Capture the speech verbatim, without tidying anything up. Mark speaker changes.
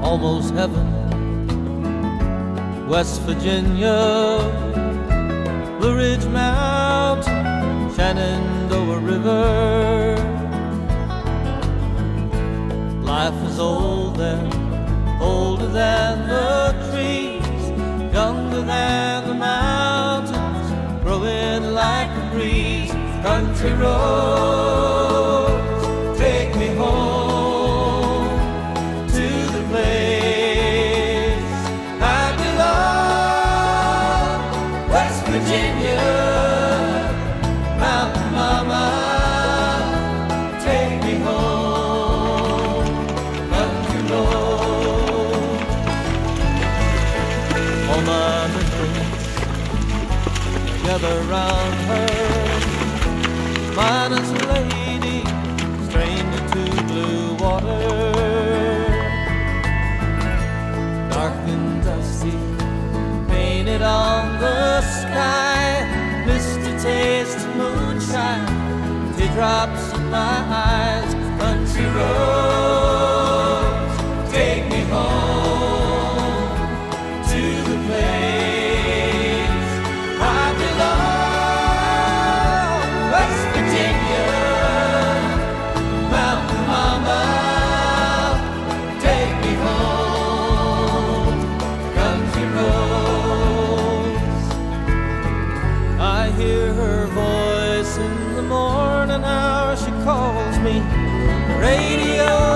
Speaker 1: almost heaven. West Virginia, Blue Ridge Mountain, Shenandoah River. Life is old there, older than the trees, younger than the mountains, growing like a breeze. Country roads, take me home to the place I belong. West Virginia, Mountain Mama, take me home. Country roads, all my memories gather round her. Minus a lady, stranger to blue water. Dark and dusty, painted on the sky. Misty taste of moonshine, teardrops in my eyes. Country roads, take me home to the place I belong. In the morning hour she calls me, radio